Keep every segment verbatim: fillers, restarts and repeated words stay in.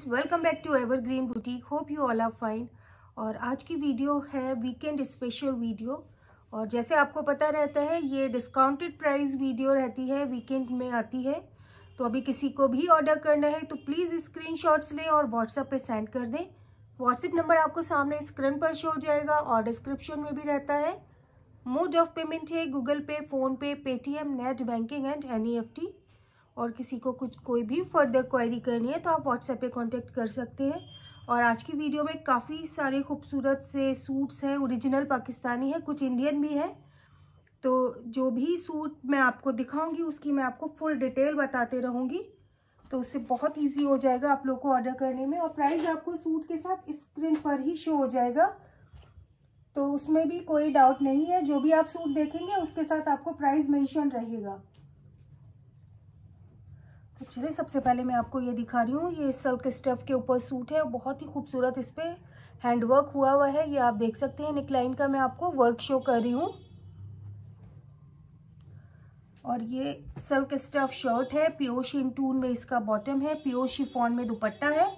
Welcome back to Evergreen Boutique. Hope you all are fine. और आज की video है वीकेंड स्पेशल वीडियो। और जैसे आपको पता रहता है ये डिस्काउंटेड प्राइस वीडियो रहती है, वीकेंड में आती है। तो अभी किसी को भी ऑर्डर करना है तो प्लीज़ स्क्रीनशॉट्स लें और व्हाट्सएप पे सेंड कर दें। व्हाट्सएप नंबर आपको सामने स्क्रीन पर शो हो जाएगा और डिस्क्रिप्शन में भी रहता है। मोड ऑफ पेमेंट है Google Pay, PhonePe, Paytm, net banking and N E F T. और किसी को कुछ कोई भी फर्दर क्वेरी करनी है तो आप व्हाट्सएप पे कांटेक्ट कर सकते हैं। और आज की वीडियो में काफ़ी सारे खूबसूरत से सूट्स हैं, ओरिजिनल पाकिस्तानी है, कुछ इंडियन भी है। तो जो भी सूट मैं आपको दिखाऊंगी उसकी मैं आपको फुल डिटेल बताते रहूंगी, तो उससे बहुत इजी हो जाएगा आप लोग को ऑर्डर करने में। और प्राइस आपको सूट के साथ स्क्रीन पर ही शो हो जाएगा, तो उसमें भी कोई डाउट नहीं है। जो भी आप सूट देखेंगे उसके साथ आपको प्राइस मेंशन रहेगा। तो चलिए सबसे पहले मैं आपको ये दिखा रही हूँ। ये सिल्क स्टफ के ऊपर सूट है, बहुत ही खूबसूरत इस पर हैंडवर्क हुआ हुआ है। ये आप देख सकते हैं, नेकलाइन का मैं आपको वर्क शो कर रही हूँ। और ये सिल्क स्टफ शर्ट है, प्योर शिंटून में इसका बॉटम है, प्योर शिफॉन में दुपट्टा है।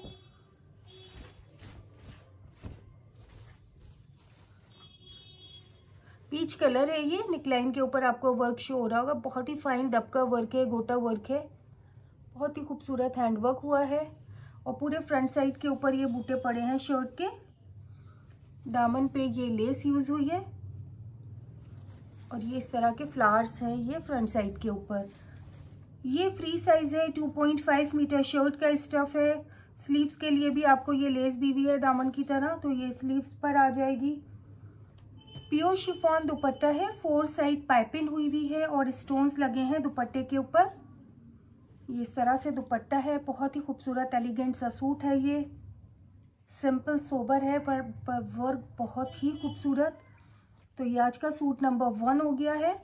पीच कलर है ये। नेकलाइन के ऊपर आपको वर्क शो हो रहा होगा, बहुत ही फाइन दबका वर्क है, गोटा वर्क है, बहुत ही खूबसूरत हैंडवर्क हुआ है। और पूरे फ्रंट साइड के ऊपर ये बूटे पड़े हैं शर्ट के। दामन पे ये लेस यूज हुई है और ये इस तरह के फ्लावर्स हैं ये फ्रंट साइड के ऊपर। ये फ्री साइज है, two point five metre shirt का स्टफ है। स्लीव्स के लिए भी आपको ये लेस दी हुई है दामन की तरह, तो ये स्लीव्स पर आ जाएगी। प्योर शिफॉन दुपट्टा है, फोर साइड पाइपिंग हुई हुई है और स्टोन्स लगे हैं दुपट्टे के ऊपर। ये इस तरह से दुपट्टा है, बहुत ही खूबसूरत एलिगेंट सा सूट है। ये सिंपल सोबर है पर, पर वर्क बहुत ही खूबसूरत। तो ये आज का सूट नंबर वन हो गया है।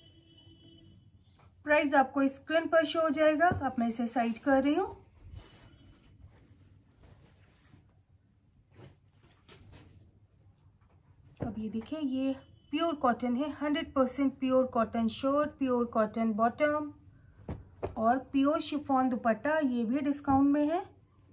प्राइस आपको स्क्रीन पर शो हो जाएगा। अब मैं इसे साइड कर रही हूँ। अब ये देखिए, ये प्योर कॉटन है, hundred percent pure cotton shirt, pure cotton bottom और प्योर शिफॉन दुपट्टा। ये भी डिस्काउंट में है।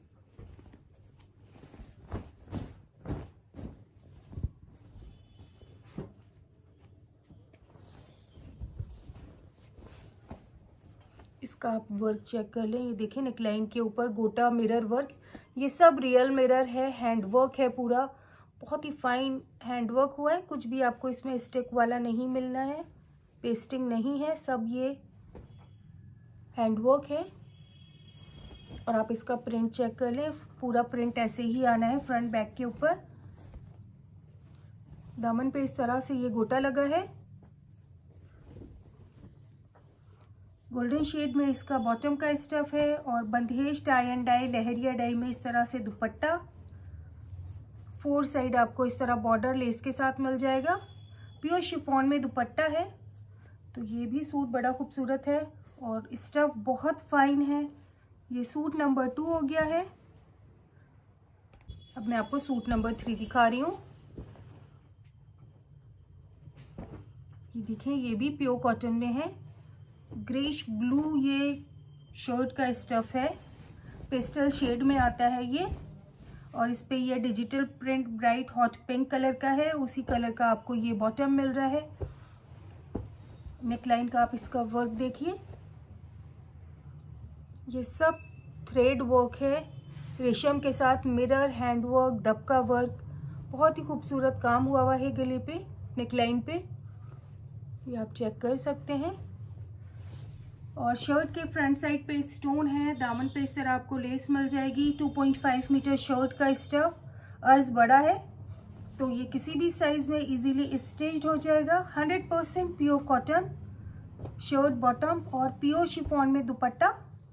इसका आप वर्क चेक कर लें। ये देखिए नेकलाइन के ऊपर गोटा मिरर वर्क, ये सब रियल मिरर है, हैंड वर्क है पूरा, बहुत ही फाइन हैंड वर्क हुआ है। कुछ भी आपको इसमें स्टिक वाला नहीं मिलना है, पेस्टिंग नहीं है, सब ये हैंडवर्क है। और आप इसका प्रिंट चेक कर लें, पूरा प्रिंट ऐसे ही आना है फ्रंट बैक के ऊपर। दामन पे इस तरह से ये गोटा लगा है, गोल्डन शेड में इसका बॉटम का स्टफ है। और बंदेज टाई एंड डाई, लहरिया डाई में इस तरह से दुपट्टा। फोर साइड आपको इस तरह बॉर्डर लेस के साथ मिल जाएगा। प्योर शिफॉन में दुपट्टा है। तो ये भी सूट बड़ा खूबसूरत है और स्टफ बहुत फाइन है। ये सूट नंबर टू हो गया है। अब मैं आपको सूट नंबर थ्री दिखा रही हूँ। ये देखें, ये भी प्योर कॉटन में है, ग्रेश ब्लू ये शर्ट का स्टफ है, पेस्टल शेड में आता है ये। और इस पे ये digital print bright hot pink colour का है, उसी कलर का आपको ये बॉटम मिल रहा है। नेकलाइन का आप इसका वर्क देखिए, ये सब थ्रेड वर्क है, रेशम के साथ मिरर, हैंड वर्क, दबका वर्क, बहुत ही खूबसूरत काम हुआ हुआ है गले पे, नेकलाइन पे, ये आप चेक कर सकते हैं। और शर्ट के फ्रंट साइड पे स्टोन है, दामन पे इस तरह आपको लेस मिल जाएगी। Two point five metre shirt का स्टफ, अर्ज बड़ा है तो ये किसी भी साइज में इजीली स्टिच्ड हो जाएगा। Hundred percent pure cotton shirt bottom और प्योर शिफॉन में दुपट्टा।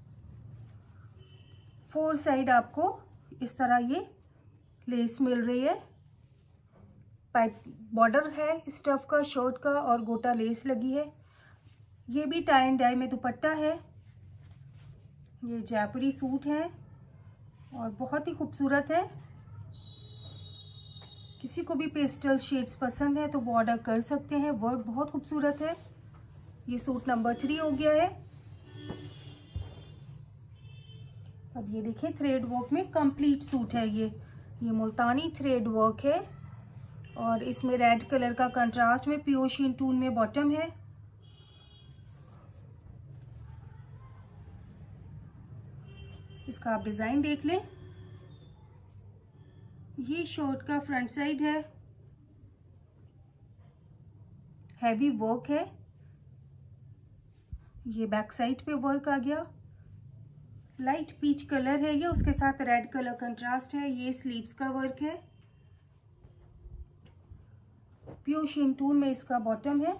फोर साइड आपको इस तरह ये लेस मिल रही है, पाइप बॉर्डर है स्टफ का शर्ट का और गोटा लेस लगी है। ये भी टाई एंड डाई में दुपट्टा है। ये जयपुरी सूट है और बहुत ही खूबसूरत है। किसी को भी पेस्टल शेड्स पसंद है तो वो ऑर्डर कर सकते हैं, वर्क बहुत खूबसूरत है। ये सूट नंबर थ्री हो गया है। अब ये देखिए थ्रेड वर्क में कंप्लीट सूट है ये ये मुल्तानी थ्रेड वर्क है और इसमें रेड कलर का कंट्रास्ट में प्योर शीन टून में बॉटम है। इसका आप डिजाइन देख लें। ये शर्ट का फ्रंट साइड है, हैवी वर्क है। ये बैक साइड पे वर्क आ गया, लाइट पीच कलर है ये, उसके साथ रेड कलर कंट्रास्ट है। ये स्लीव्स का वर्क है, प्योर शीन टून में इसका बॉटम है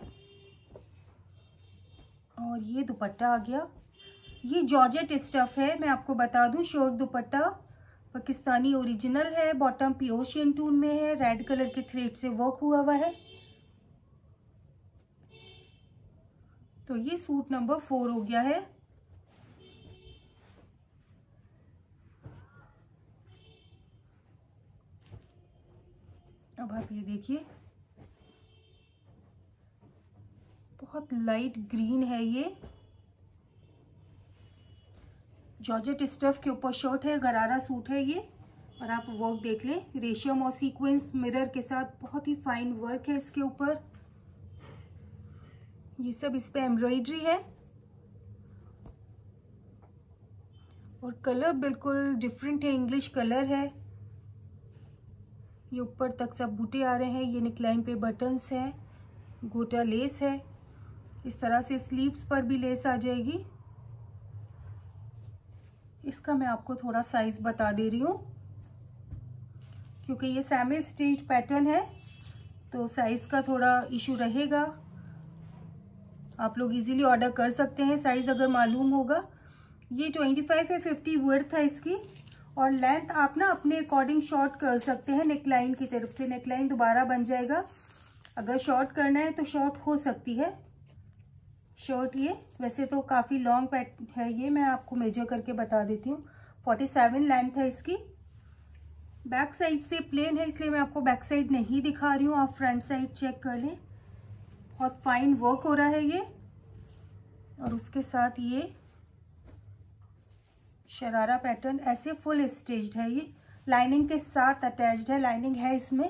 और ये दुपट्टा आ गया। ये जॉर्जेट स्टफ है, मैं आपको बता दूं। शर्ट दुपट्टा पाकिस्तानी ओरिजिनल है, बॉटम प्योर शीन टून में है, रेड कलर के थ्रेड से वर्क हुआ हुआ है। तो ये सूट नंबर फोर हो गया है। अब आप ये देखिए, बहुत लाइट ग्रीन है ये, जॉर्जेट स्टफ के ऊपर शर्ट है, गरारा सूट है ये। और आप वर्क देख लें, रेशम और सीक्वेंस मिरर के साथ बहुत ही फाइन वर्क है इसके ऊपर। ये सब इस पे एम्ब्रॉयडरी है और कलर बिल्कुल डिफरेंट है, इंग्लिश कलर है। ये ऊपर तक सब बूटे आ रहे हैं। ये नेकलाइन पे बटन्स है, गोटा लेस है। इस तरह से स्लीव्स पर भी लेस आ जाएगी। इसका मैं आपको थोड़ा साइज बता दे रही हूँ क्योंकि ये सेमी स्टिच पैटर्न है तो साइज का थोड़ा इशू रहेगा। आप लोग इजीली ऑर्डर कर सकते हैं साइज अगर मालूम होगा। ये पच्चीस है, पचास वर्थ है इसकी और लेंथ आप ना अपने अकॉर्डिंग शॉर्ट कर सकते हैं। नेकलाइन की तरफ से नेकलाइन दोबारा बन जाएगा, अगर शॉर्ट करना है तो शॉर्ट हो सकती है शर्ट। ये वैसे तो काफ़ी लॉन्ग पैट है ये, मैं आपको मेजर करके बता देती हूँ। सैंतालीस लेंथ है इसकी। बैक साइड से प्लेन है इसलिए मैं आपको बैक साइड नहीं दिखा रही हूँ, आप फ्रंट साइड चेक कर लें। बहुत फाइन वर्क हो रहा है ये और उसके साथ ये शरारा पैटर्न ऐसे फुल स्टिच्ड है। ये लाइनिंग के साथ अटैच्ड है, लाइनिंग है इसमें।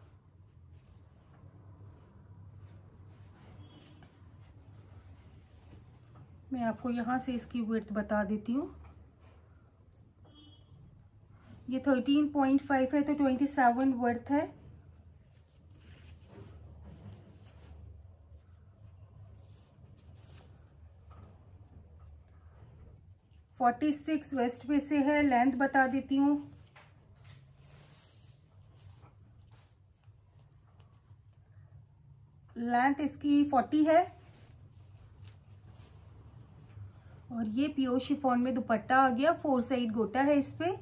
मैं आपको यहाँ से इसकी विड्थ बता देती हूँ। ये तेरह पॉइंट पाँच है तो सत्ताईस वर्थ है। छियालीस वेस्ट पे से है। लेंथ बता देती हूँ, लेंथ इसकी चालीस है और ये प्योर शिफॉन में दुपट्टा आ गया। फोर साइड गोटा है इस पे।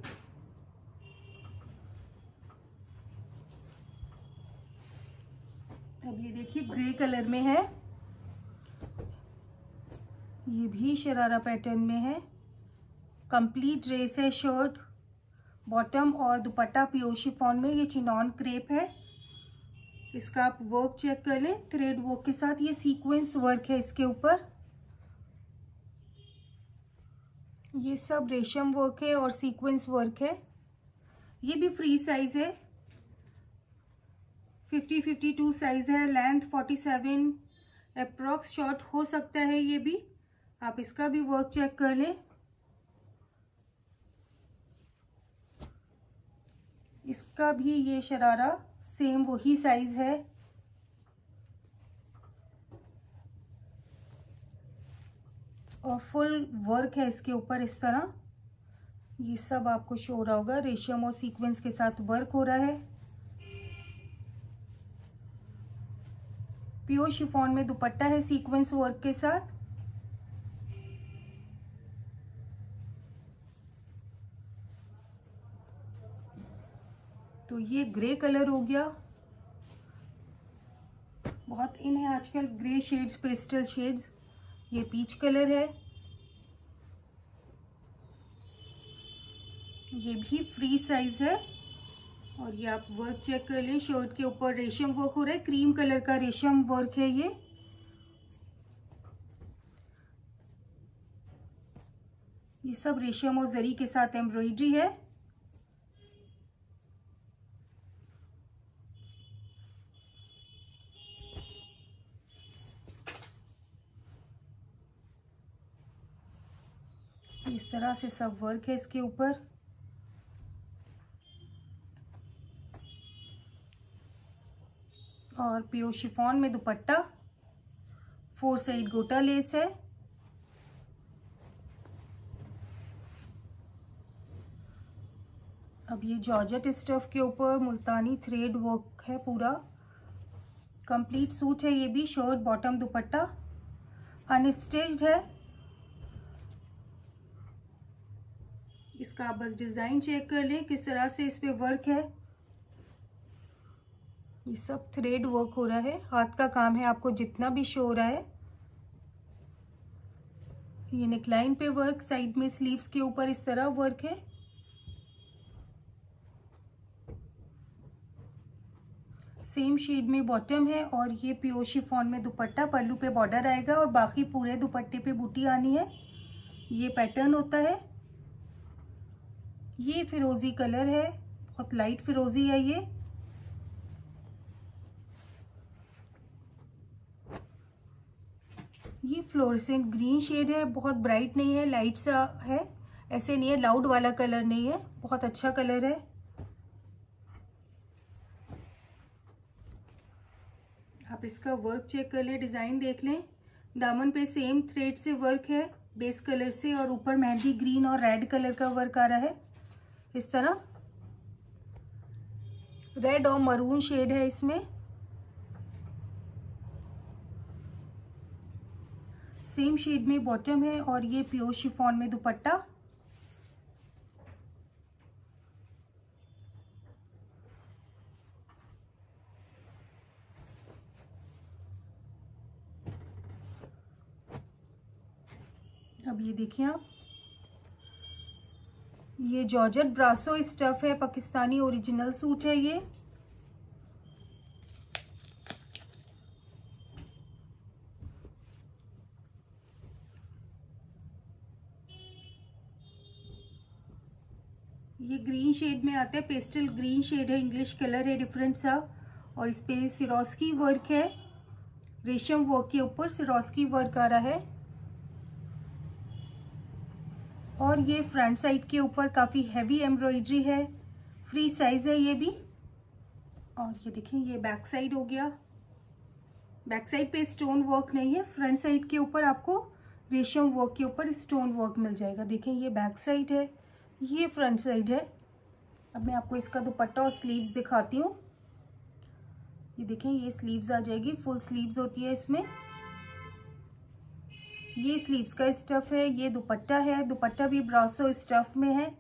अब ये देखिए ग्रे कलर में है, ये भी शरारा पैटर्न में है। कंप्लीट ड्रेस है, शर्ट बॉटम और दुपट्टा प्योर शिफॉन में। ये चिनॉन क्रेप है, इसका आप वर्क चेक कर लें थ्रेड वर्क के साथ। ये सीक्वेंस वर्क है इसके ऊपर, ये सब रेशम वर्क है और सीक्वेंस वर्क है। ये भी फ्री साइज है, पचास बावन साइज है। लेंथ सैंतालीस अप्रॉक्स शॉर्ट हो सकता है ये भी, आप इसका भी वर्क चेक कर लें। इसका भी ये शरारा सेम वही साइज है। और फुल वर्क है इसके ऊपर इस तरह। ये सब आपको शो हो रहा होगा, रेशम और सीक्वेंस के साथ वर्क हो रहा है। प्योर शिफॉन में दुपट्टा है सीक्वेंस वर्क के साथ। तो ये ग्रे कलर हो गया, बहुत इन है आजकल ग्रे शेड्स, पेस्टल शेड्स। ये पीच कलर है, ये भी फ्री साइज है। और ये आप वर्क चेक कर लें, शर्ट के ऊपर रेशम वर्क हो रहा है, क्रीम कलर का रेशम वर्क है ये। ये सब रेशम और जरी के साथ एम्ब्रॉयडरी है। इस तरह से सब वर्क है इसके ऊपर। और प्योर शिफॉन में दुपट्टा, फोर साइड गोटा लेस है। अब ये जॉर्जेट स्टफ के ऊपर मुल्तानी थ्रेड वर्क है पूरा। कंप्लीट सूट है ये भी, शर्ट बॉटम दुपट्टा, अनस्टिच्ड है। इसका आप बस डिजाइन चेक कर लें किस तरह से इस पे वर्क है। ये सब थ्रेड वर्क हो रहा है, हाथ का काम है, आपको जितना भी शो हो रहा है। ये नेकलाइन पे वर्क, साइड में स्लीव्स के ऊपर इस तरह वर्क है। सेम शेड में बॉटम है और ये प्योर शिफॉन में दुपट्टा, पल्लू पे बॉर्डर आएगा और बाकी पूरे दुपट्टे पे बूटी आनी है। ये पैटर्न होता है। ये फिरोजी कलर है, बहुत लाइट फिरोजी है ये। ये फ्लोरेसेंट ग्रीन शेड है, बहुत ब्राइट नहीं है, लाइट सा है, ऐसे नहीं है, लाउड वाला कलर नहीं है, बहुत अच्छा कलर है। आप इसका वर्क चेक कर लें, डिजाइन देख लें। दामन पे सेम थ्रेड से वर्क है बेस कलर से, और ऊपर मेहंदी ग्रीन और रेड कलर का वर्क आ रहा है इस तरह। रेड और मरून शेड है इसमें। सेम शेड में बॉटम है और ये प्योर शिफॉन में दुपट्टा। अब ये देखिए आप, ये जॉर्जेट ब्रासो स्टफ है, पाकिस्तानी ओरिजिनल सूट है ये। ये ग्रीन शेड में आता है, पेस्टल ग्रीन शेड है, इंग्लिश कलर है डिफरेंट सा। और इस पे सिरोस्की वर्क है, रेशम वर्क के ऊपर सिरोस्की वर्क आ रहा है। और ये फ्रंट साइड के ऊपर काफ़ी हैवी एम्ब्रॉयडरी है, फ्री साइज है ये भी। और ये देखिए ये बैक साइड हो गया। बैक साइड पे स्टोन वर्क नहीं है, फ्रंट साइड के ऊपर आपको रेशम वर्क के ऊपर स्टोन वर्क मिल जाएगा। देखें ये बैक साइड है, ये फ्रंट साइड है। अब मैं आपको इसका दुपट्टा और स्लीव्स दिखाती हूँ। ये देखें ये स्लीव्स आ जाएगी, फुल स्लीव्स होती है इसमें। ये स्लीव्स का स्टफ है, ये दुपट्टा है, दुपट्टा भी ब्रासो स्टफ में है।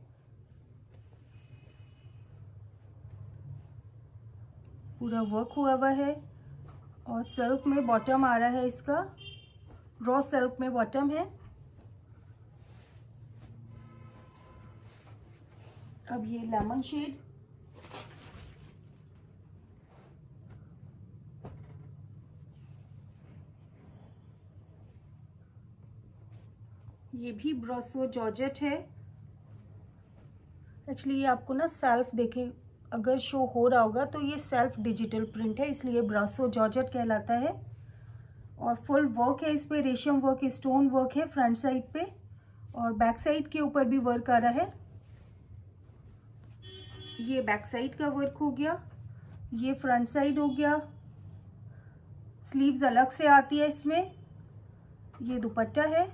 पूरा वर्क हुआ हुआ है और सिल्क में बॉटम आ रहा है इसका, रॉ सिल्क में बॉटम है। अब ये लेमन शेड, ये भी ब्रासो जॉर्जेट है। एक्चुअली ये आपको ना सेल्फ देखे अगर शो हो रहा होगा तो ये सेल्फ डिजिटल प्रिंट है, इसलिए ब्रासो जॉर्जेट कहलाता है। और फुल वर्क है इस पे, रेशम वर्क, स्टोन वर्क है फ्रंट साइड पे और बैक साइड के ऊपर भी वर्क आ रहा है। ये बैक साइड का वर्क हो गया, ये फ्रंट साइड हो गया। स्लीव्स अलग से आती है इसमें। ये दुपट्टा है,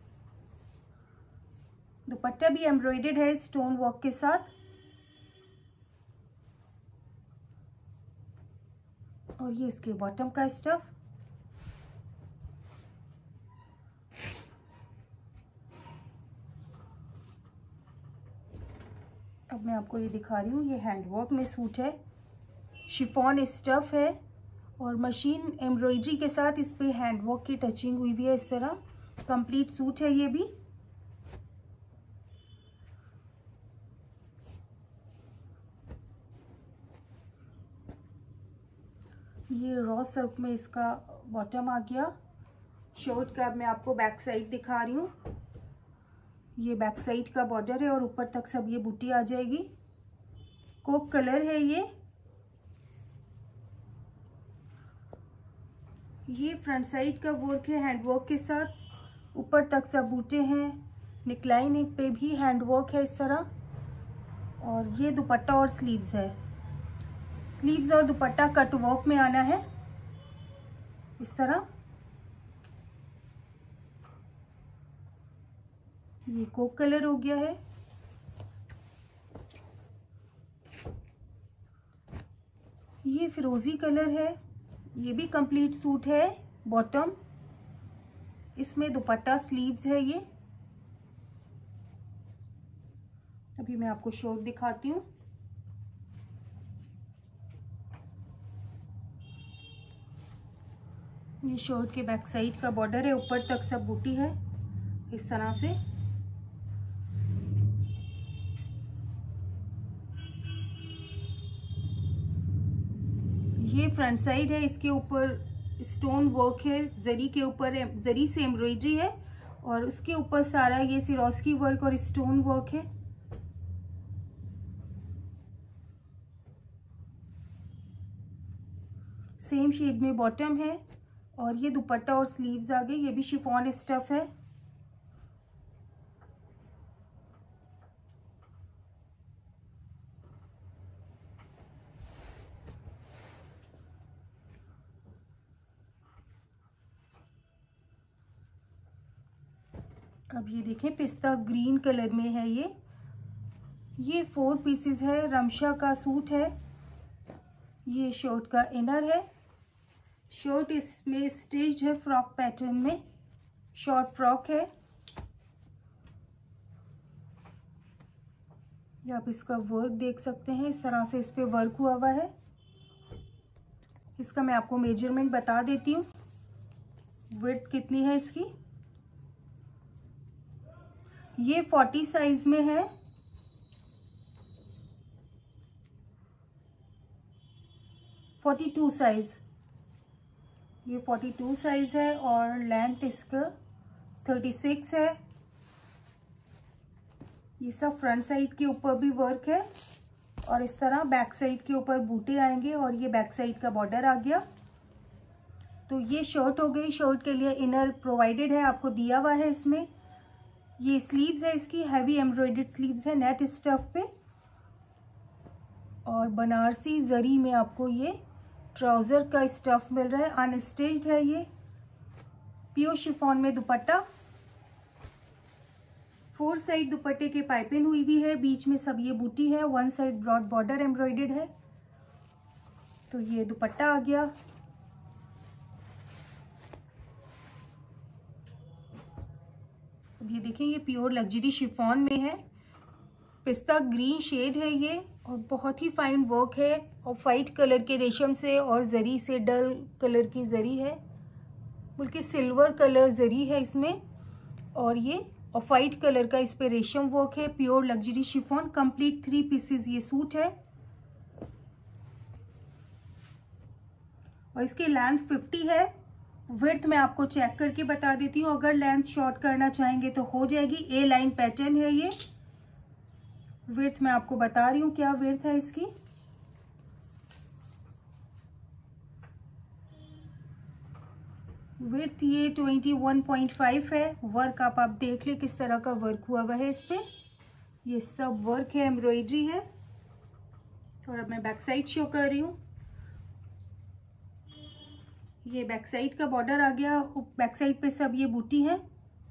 दुपट्टा भी एम्ब्रॉयडर्ड है स्टोन वर्क के साथ। और ये इसके बॉटम का स्टफ। अब मैं आपको ये दिखा रही हूँ, ये हैंडवर्क में सूट है, शिफॉन स्टफ है और मशीन एम्ब्रॉयडरी के साथ इस पे हैंडवर्क की टचिंग हुई हुई है इस तरह। कंप्लीट सूट है ये भी। ये रॉ सिल्क में इसका बॉटम आ गया। शर्ट का अब मैं आपको बैक साइड दिखा रही हूँ। ये बैक साइड का बॉर्डर है और ऊपर तक सब ये बूटी आ जाएगी। कोक कलर है ये। ये फ्रंट साइड का वर्क है हैंड वर्क के साथ, ऊपर तक सब बूटे हैं। नेकलाइन पे भी हैंड वर्क है इस तरह। और ये दुपट्टा और स्लीव्स है। स्लीव्स और दुपट्टा कट वर्क में आना है इस तरह। ये कोक कलर हो गया है। ये फिरोजी कलर है। ये भी कंप्लीट सूट है बॉटम। इसमें दुपट्टा स्लीव्स है ये। अभी मैं आपको शर्ट दिखाती हूँ। ये शर्ट के बैक साइड का बॉर्डर है, ऊपर तक सब बूटी है इस तरह से। ये फ्रंट साइड है, इसके ऊपर स्टोन वर्क है, जरी के ऊपर जरी से एम्ब्रॉयडरी है और उसके ऊपर सारा ये सिरोस्की वर्क और स्टोन वर्क है। सेम शेड में बॉटम है और ये दुपट्टा और स्लीव्स आ गए। ये भी शिफॉन स्टफ है। अब ये देखें पिस्ता ग्रीन कलर में है ये। ये फोर पीसेस है, रमशा का सूट है। ये शर्ट का इनर है। शर्ट इसमें स्टिच्ड है फ्रॉक पैटर्न में, शॉर्ट फ्रॉक है। ये आप इसका वर्क देख सकते हैं, इस तरह से इस पे वर्क हुआ हुआ है। इसका मैं आपको मेजरमेंट बता देती हूँ, विड्थ कितनी है इसकी। ये फोर्टी साइज में है। फोर्टी टू साइज, ये फोर्टी टू साइज है और लेंथ इसका थर्टी सिक्स है। ये सब फ्रंट साइड के ऊपर भी वर्क है और इस तरह बैक साइड के ऊपर बूटे आएंगे और ये बैक साइड का बॉर्डर आ गया। तो ये शर्ट हो गई। शर्ट के लिए इनर प्रोवाइडेड है, आपको दिया हुआ है इसमें। ये स्लीव्स है इसकी, हैवी एम्ब्रॉयडर्ड स्लीव्स है नेट स्टफ पे। और बनारसी जरी में आपको ये ट्राउजर का स्टफ मिल रहा है, अनस्टिच्ड है ये। प्योर शिफॉन में दुपट्टा, फोर साइड दुपट्टे के पाइपिंग हुई भी है, बीच में सब ये बूटी है, one side broad border embroidered है। तो ये दुपट्टा आ गया। अब ये देखें, ये प्योर लग्जरी शिफॉन में है, पिस्ता ग्रीन शेड है ये और बहुत ही फाइन वर्क है और वाइट कलर के रेशम से और जरी से, डल कलर की जरी है, बल्कि सिल्वर कलर जरी है इसमें। और ये और वाइट कलर का इस पे रेशम वर्क है। Pure luxury chiffon, complete three pieces ये सूट है और इसकी लेंथ फिफ्टी है। विड्थ मैं आपको चेक करके बता देती हूँ, अगर लेंथ शॉर्ट करना चाहेंगे तो हो जाएगी। ए लाइन पैटर्न है ये। विड्थ मैं आपको बता रही हूँ क्या विड्थ है इसकी। विड्थ ये ट्वेंटी वन पॉइंट फाइव है। वर्क आप आप देख ले किस तरह का वर्क हुआ हुआ है इस पे। ये सब वर्क है, एम्ब्रॉयडरी है। और अब मैं बैक साइड शो कर रही हूँ। ये बैक साइड का बॉर्डर आ गया, बैक साइड पे सब ये बूटी है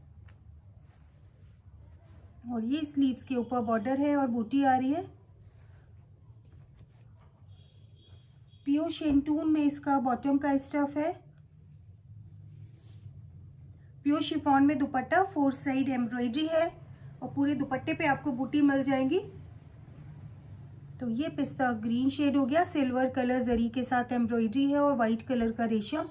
और ये स्लीव्स के ऊपर बॉर्डर है और बूटी आ रही है। प्योर शेंटून में इसका बॉटम का स्टफ है। प्योर शिफॉन में दुपट्टा, फोर साइड एम्ब्रॉयडरी है और पूरे दुपट्टे पे आपको बूटी मिल जाएंगी। तो ये पिस्ता ग्रीन शेड हो गया, सिल्वर कलर जरी के साथ एम्ब्रॉयडरी है और व्हाइट कलर का रेशम।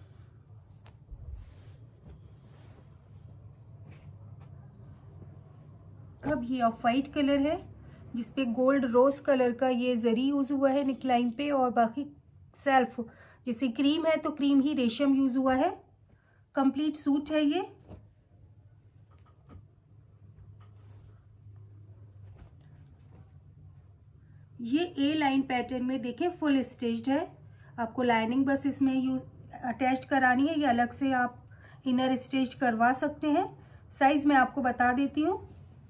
अब ये ऑफ वाइट कलर है जिसपे गोल्ड रोज कलर का ये जरी यूज हुआ है नेकलाइन पे और बाकी सेल्फ जैसे क्रीम है तो क्रीम ही रेशम यूज हुआ है। कंप्लीट सूट है ये। ये ए लाइन पैटर्न में देखें फुल स्टिच्ड है। आपको लाइनिंग बस इसमें यूज अटैच करानी है, या अलग से आप इनर स्टिच करवा सकते हैं। साइज मैं आपको बता देती हूँ।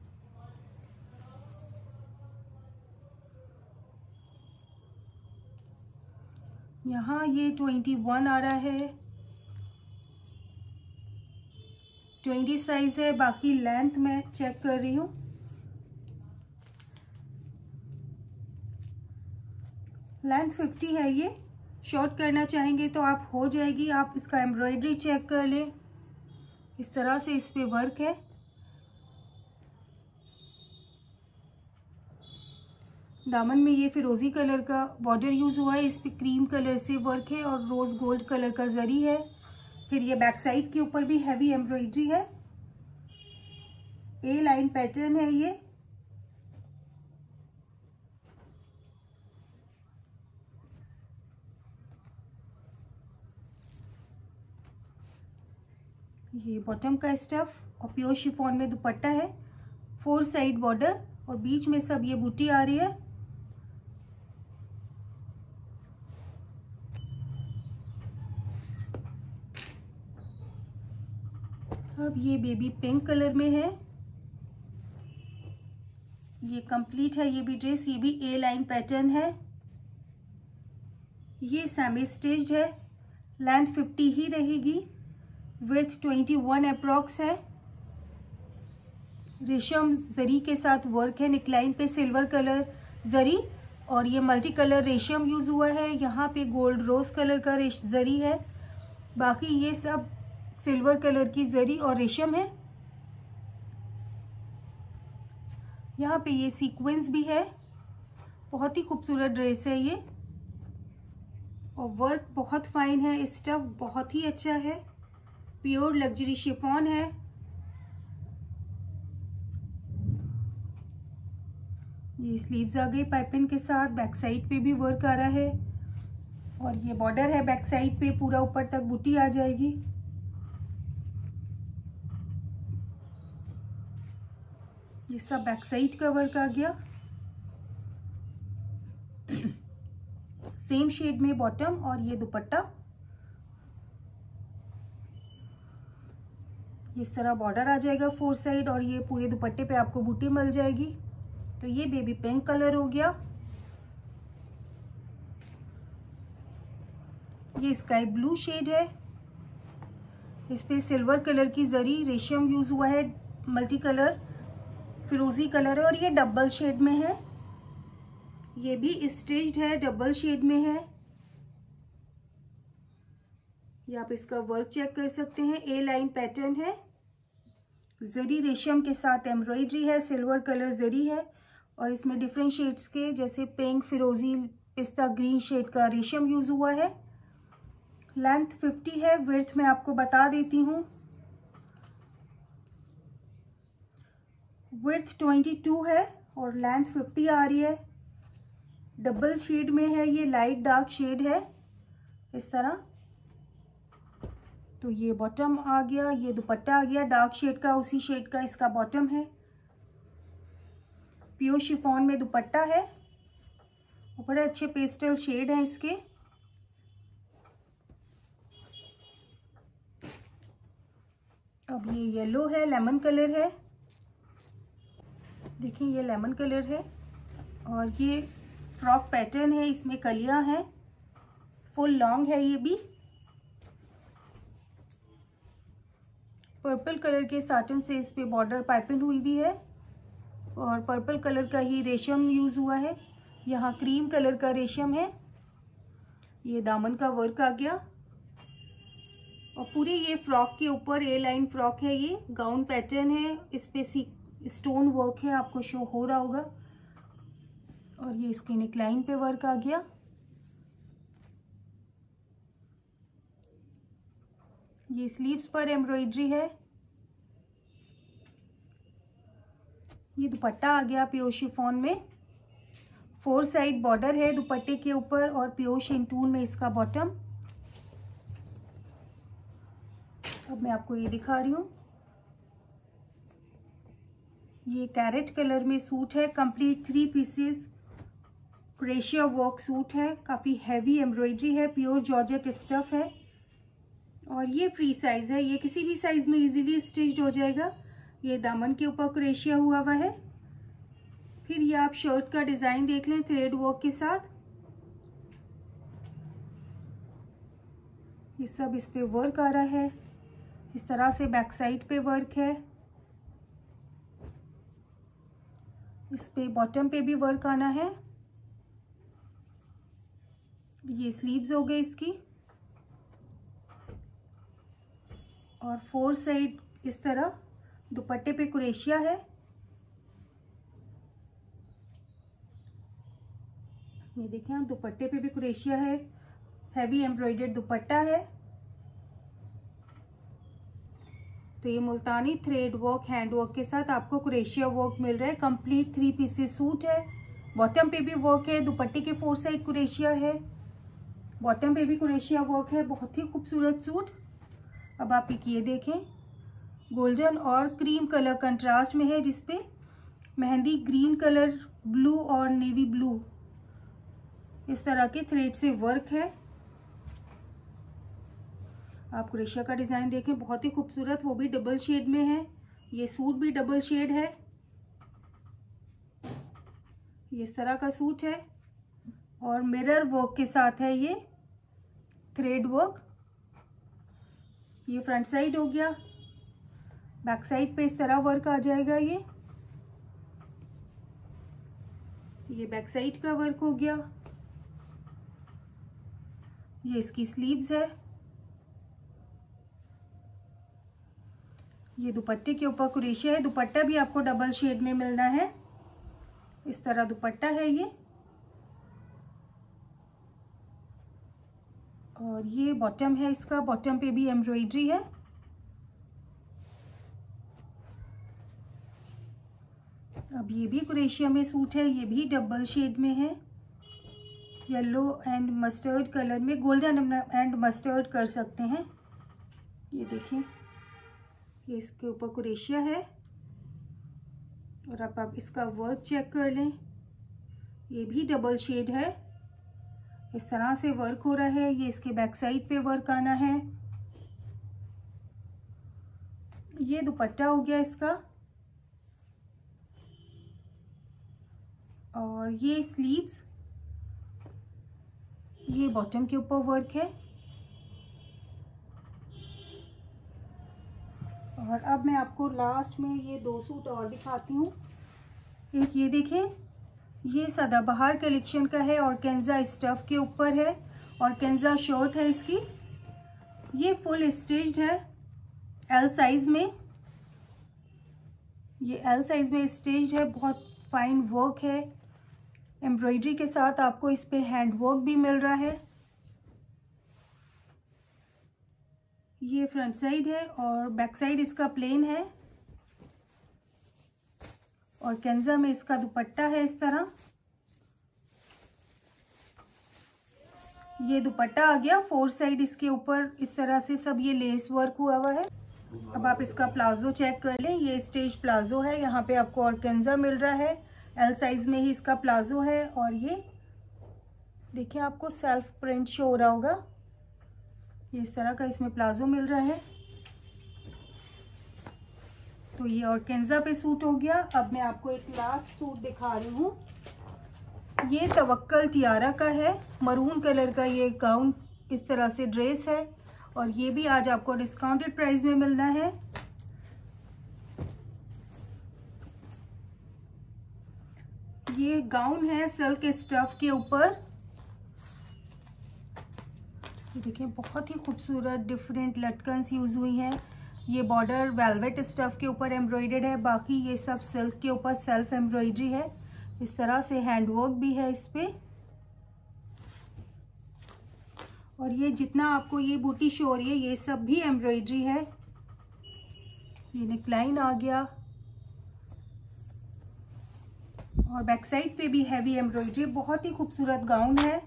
यहाँ ये ट्वेंटी वन आ रहा है, ट्वेंटी साइज है। बाकी लेंथ मैं चेक कर रही हूँ। लेंथ फिफ्टी है। ये शॉर्ट करना चाहेंगे तो आप हो जाएगी। आप इसका एम्ब्रॉयडरी चेक कर लें, इस तरह से इस पे वर्क है। दामन में ये फिरोजी कलर का बॉर्डर यूज हुआ है, इस पे क्रीम कलर से वर्क है और रोज गोल्ड कलर का जरी है। फिर ये बैक साइड के ऊपर भी हैवी एम्ब्रॉयडरी है। ए लाइन पैटर्न है ये। ये बॉटम का स्टफ और प्योर शिफॉन में दुपट्टा है। फोर साइड बॉर्डर और बीच में सब ये बूटी आ रही है। अब ये बेबी पिंक कलर में है। ये कंप्लीट है ये भी ड्रेस। ये भी ए लाइन पैटर्न है। ये सेमी स्टिच्ड है। लेंथ फिफ्टी ही रहेगी। विड्थ ट्वेंटी वन अप्रॉक्स है। रेशम जरी के साथ वर्क है। निकलाइन पे सिल्वर कलर जरी और ये मल्टी कलर रेशम यूज हुआ है। यहाँ पे गोल्ड रोज कलर का जरी है। बाकी ये सब सिल्वर कलर की जरी और रेशम है। यहाँ पे ये सीक्वेंस भी है। बहुत ही खूबसूरत ड्रेस है ये और वर्क बहुत फाइन है। स्टफ बहुत ही अच्छा है। प्योर लग्जरी शिफॉन है। ये स्लीव्स आ गई पाइपिंग के साथ। बैक साइड पे भी वर्क आ रहा है और ये बॉर्डर है बैक साइड पे, पूरा ऊपर तक बूटी आ जाएगी। ये सब बैक साइड का वर्क आ गया। सेम शेड में बॉटम और ये दुपट्टा। इस तरह बॉर्डर आ जाएगा फोर साइड और ये पूरे दुपट्टे पे आपको बूटी मिल जाएगी। तो ये बेबी पिंक कलर हो गया। ये स्काई ब्लू शेड है। इस पे सिल्वर कलर की जरी रेशम यूज हुआ है। मल्टी कलर फिरोजी कलर है और ये डबल शेड में है। ये भी स्टिच्ड है, डबल शेड में है। ये आप इसका वर्क चेक कर सकते हैं। ए लाइन पैटर्न है। जरी रेशम के साथ एम्ब्रॉयडरी है। सिल्वर कलर जरी है और इसमें डिफरेंट शेड्स के जैसे पिंक, फिरोजी, पिस्ता ग्रीन शेड का रेशम यूज हुआ है। लेंथ फिफ्टी है। विड्थ में आपको बता देती हूँ। विड्थ ट्वेंटी टू है और लेंथ फिफ्टी आ रही है। डबल शेड में है। ये लाइट डार्क शेड है इस तरह। तो ये बॉटम आ गया। ये दुपट्टा आ गया डार्क शेड का, उसी शेड का इसका बॉटम है। प्योर शिफॉन में दुपट्टा है और बड़े अच्छे पेस्टल शेड हैं इसके। अब ये येलो है, लेमन कलर है। देखिए ये लेमन कलर है और ये फ्रॉक पैटर्न है। इसमें कलियां हैं। फुल लॉन्ग है ये भी। पर्पल कलर के साटन से इस पे बॉर्डर पाइपिंग हुई भी है और पर्पल कलर का ही रेशम यूज हुआ है। यहाँ क्रीम कलर का रेशम है। ये दामन का वर्क आ गया और पूरे ये फ्रॉक के ऊपर ए लाइन फ्रॉक है। ये गाउन पैटर्न है। इस पे स्टोन वर्क है, आपको शो हो रहा होगा। और ये इसके नेकलाइन पे वर्क आ गया। ये स्लीव्स पर एम्ब्रॉयडरी है। ये दुपट्टा आ गया प्योर शिफॉन में। फोर साइड बॉर्डर है दुपट्टे के ऊपर और प्योर शिंटून में इसका बॉटम। अब मैं आपको ये दिखा रही हूँ। ये कैरेट कलर में सूट है। कंप्लीट थ्री पीसेस क्रेशिया वर्क सूट है, काफ़ी हैवी एम्ब्रॉयडरी है, प्योर जॉर्जेट स्टफ है और ये फ्री साइज़ है। ये किसी भी साइज़ में इजीली स्टिच्ड हो जाएगा। ये दामन के ऊपर क्रेशिया हुआ हुआ है। फिर ये आप शर्ट का डिज़ाइन देख लें थ्रेड वर्क के साथ। ये सब इस पे वर्क आ रहा है। इस तरह से बैक साइड पे वर्क है। इस पे बॉटम पे भी वर्क आना है। ये स्लीव्स हो गई इसकी और फोर साइड इस तरह दुपट्टे पे क्रेशिया है। ये देखें आप, दुपट्टे पे भी क्रेशिया है, हैवी एम्ब्रॉयडर्ड दुपट्टा है। तो ये Multani thread work hand work के साथ आपको क्रेशिया वर्क मिल रहा है। कंप्लीट थ्री पीसेस सूट है। बॉटम पे भी वर्क है, दुपट्टे के फोर साइड क्रेशिया है, बॉटम पे भी क्रेशिया वर्क है। बहुत ही खूबसूरत सूट। अब आप एक ये देखें, गोल्डन और क्रीम कलर कंट्रास्ट में है, जिसपे मेहंदी ग्रीन कलर, ब्लू और नेवी ब्लू इस तरह के थ्रेड से वर्क है। आप क्रेशिया का डिजाइन देखें, बहुत ही खूबसूरत, वो भी डबल शेड में है। ये सूट भी डबल शेड है। ये इस तरह का सूट है और मिरर वर्क के साथ है ये थ्रेड वर्क। ये फ्रंट साइड हो गया। बैक साइड पे इस तरह वर्क आ जाएगा। ये ये बैक साइड का वर्क हो गया। ये इसकी स्लीव्स है। ये दुपट्टे के ऊपर क्रेशिया है। दुपट्टा भी आपको डबल शेड में मिलना है। इस तरह दुपट्टा है ये और ये बॉटम है इसका। बॉटम पे भी एम्ब्रॉयडरी है। अब ये भी क्रेशिया में सूट है। ये भी डबल शेड में है, येलो एंड मस्टर्ड कलर में, गोल्डन एंड मस्टर्ड कर सकते हैं। ये देखिए, ये इसके ऊपर क्रेशिया है और अब आप इसका वर्क चेक कर लें। ये भी डबल शेड है। इस तरह से वर्क हो रहा है। ये इसके बैक साइड पे वर्क आना है। ये दुपट्टा हो गया इसका और ये स्लीव्स, ये बॉटम के ऊपर वर्क है। और अब मैं आपको लास्ट में ये दो सूट और दिखाती हूँ। एक ये देखें, ये सदाबहार कलेक्शन का है, ऑर्गेन्जा स्टफ के ऊपर है, ऑर्गेन्जा शर्ट है इसकी। ये फुल स्टिच्ड है एल साइज में। ये एल साइज में स्टिच्ड है। बहुत फाइन वर्क है। एम्ब्रॉयडरी के साथ आपको इस पे हैंड वर्क भी मिल रहा है। ये फ्रंट साइड है और बैक साइड इसका प्लेन है और ऑर्गेन्जा में इसका दुपट्टा है इस तरह। ये दुपट्टा आ गया। फोर साइड इसके ऊपर इस तरह से सब ये लेस वर्क हुआ हुआ है। अब आप इसका प्लाजो चेक कर लें। ये स्टेज प्लाजो है। यहाँ पे आपको ऑर्गेन्जा मिल रहा है। एल साइज में ही इसका प्लाजो है और ये देखिए आपको सेल्फ प्रिंट शो हो रहा होगा। ये इस तरह का इसमें प्लाजो मिल रहा है। तो ये ऑर्गेन्जा पे सूट हो गया। अब मैं आपको एक लास्ट सूट दिखा रही हूँ। ये तवक्कल टियारा का है। मरून कलर का ये गाउन इस तरह से ड्रेस है और ये भी आज आपको डिस्काउंटेड प्राइस में मिलना है। ये गाउन है सिल्क स्टफ के ऊपर। देखिए बहुत ही खूबसूरत डिफरेंट लटकन्स यूज हुई हैं। ये बॉर्डर वेलवेट स्टफ के ऊपर एम्ब्रॉयडर्ड है। बाकी ये सब सिल्क के ऊपर सेल्फ एम्ब्रॉयडरी है। इस तरह से हैंडवर्क भी है इस पे। और ये जितना आपको ये बूटी शो हो रही है ये सब भी एम्ब्रॉयडरी है। ये नेकलाइन आ गया और बैक साइड पे भी हैवी एम्ब्रॉयडरी। बहुत ही खूबसूरत गाउन है।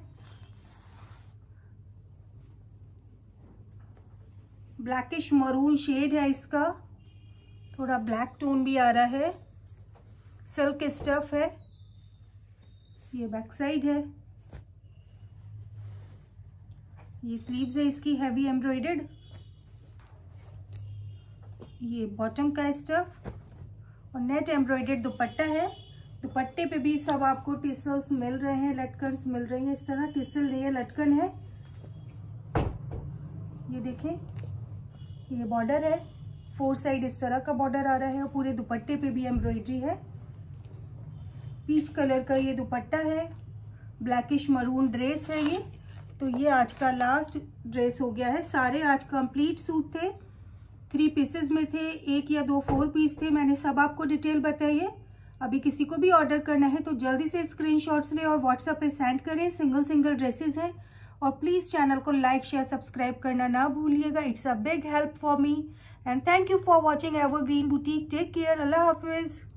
ब्लैकिश मरून शेड है इसका। थोड़ा ब्लैक टोन भी आ रहा है। सिल्क स्टफ है। ये बैक साइड है, ये स्लीव्स है इसकी हैवी एम्ब्रॉयडर्ड। ये बॉटम का स्टफ और नेट एम्ब्रॉयडर्ड दुपट्टा है। दुपट्टे पे भी सब आपको टिसल्स मिल रहे हैं, लटकन मिल रही है। इस तरह टिसल नहीं है, लटकन है। ये देखें, ये बॉर्डर है, फोर साइड इस तरह का बॉर्डर आ रहा है और पूरे दुपट्टे पे भी एम्ब्रॉयडरी है। पीच कलर का ये दुपट्टा है, ब्लैकिश मरून ड्रेस है ये। तो ये आज का लास्ट ड्रेस हो गया है। सारे आज कंप्लीट सूट थे, थ्री पीसेस में थे, एक या दो फोर पीस थे। मैंने सब आपको डिटेल बताई है। अभी किसी को भी ऑर्डर करना है तो जल्दी से स्क्रीनशॉट्स लें और व्हाट्सएप पे सेंड करें। सिंगल सिंगल ड्रेसेस हैं। और प्लीज़ चैनल को लाइक शेयर सब्सक्राइब करना ना भूलिएगा। It's a big help for me and thank you for watching evergreen boutique. Take care. अल्लाह हाफिज़।